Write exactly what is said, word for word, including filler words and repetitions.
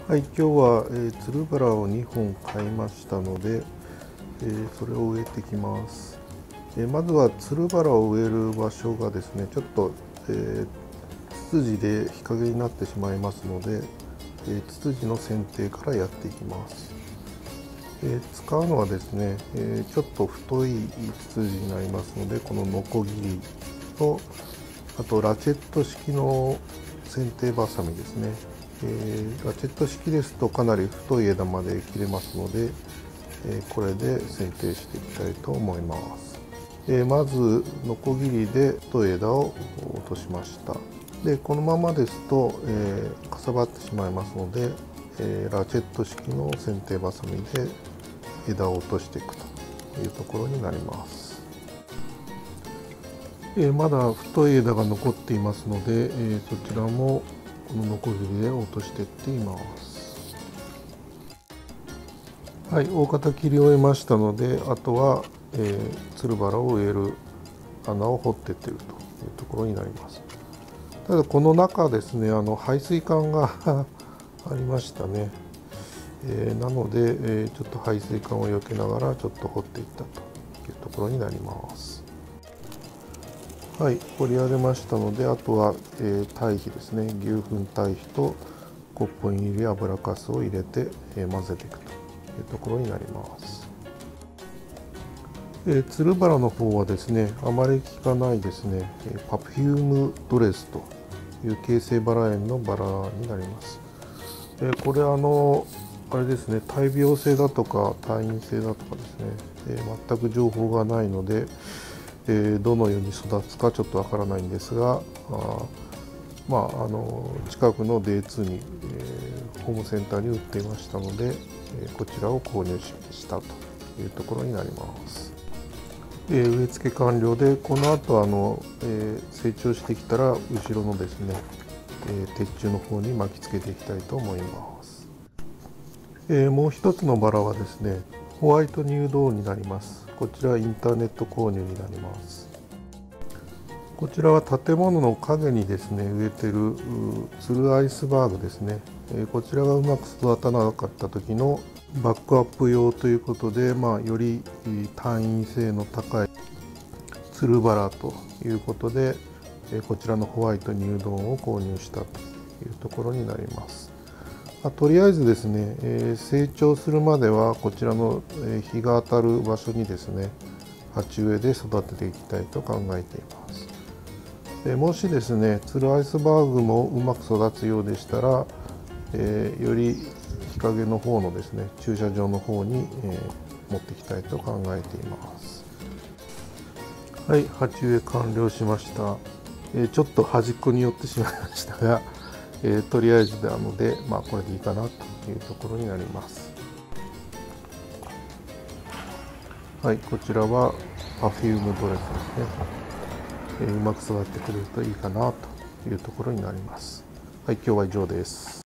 はい、今日は、えー、つるバラをにほん買いましたので、えー、それを植えていきます。えー、まずはつるバラを植える場所がですね、ちょっと、えー、ツツジで日陰になってしまいますので、えー、ツツジの剪定からやっていきます。えー、使うのはですね、えー、ちょっと太いツツジになりますので、このノコギリと、あとラチェット式の剪定バサミですね。えー、ラチェット式ですとかなり太い枝まで切れますので、えー、これで剪定していきたいと思います。えー、まずノコギリで太い枝を落としました。でこのままですと、えー、かさばってしまいますので、えー、ラチェット式の剪定バサミで枝を落としていくというところになります。えー、まだ太い枝が残っていますので、えー、そちらもこのノコギリで落としていっています。はい、大型切り終えましたので、あとは、えー、つるバラを植える穴を掘っていっているというところになります。ただこの中ですね、あの排水管がありましたね。えー、なので、えー、ちょっと排水管を避けながらちょっと掘っていったというところになります。はい、掘り上げましたので、あとは、えー、堆肥ですね、牛糞堆肥とコップに入り油かすを入れて、えー、混ぜていくというところになります。えー、つるバラの方はですね、あまり効かないですね、えー、パフュームドレスという形成バラ園のバラになります。えー、これあのあれですね、大病性だとか単陰性だとかですね、えー、全く情報がないので、えー、どのように育つかちょっとわからないんですが、あまあ、あの近くの ディーツー に、えー、ホームセンターに売っていましたので、えー、こちらを購入したというところになります。えー、植え付け完了で、この後あの、えー、成長してきたら後ろのですね、えー、鉄柱の方に巻きつけていきたいと思います。えー、もう一つのバラはですね、ホワイトニュードーンになります。こちらはインターネット購入になります。こちらは建物の陰にですね植えてるツルアイスバーグですね。こちらがうまく育たなかった時のバックアップ用ということで、まあ、より単陰性の高いツルバラということで、こちらのホワイトニュードーンを購入したというところになります。まあ、とりあえずですね、えー、成長するまではこちらの日が当たる場所にですね鉢植えで育てていきたいと考えています。でもしですねツルアイスバーグもうまく育つようでしたら、えー、より日陰の方のですね駐車場の方に、えー、持っていきたいと考えています。はい、鉢植え完了しました。えー、ちょっと端っこに寄ってしまいましたが、えー、とりあえずなので、まあ、これでいいかなというところになります。はい、こちらはパフュームドレスですね。えー、うまく育ってくれるといいかなというところになります。はい、今日は以上です。